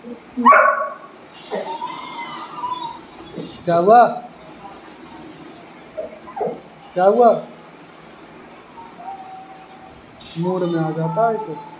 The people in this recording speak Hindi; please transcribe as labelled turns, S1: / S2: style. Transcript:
S1: क्या हुआ? क्या हुआ? मूड में आ जाता है तो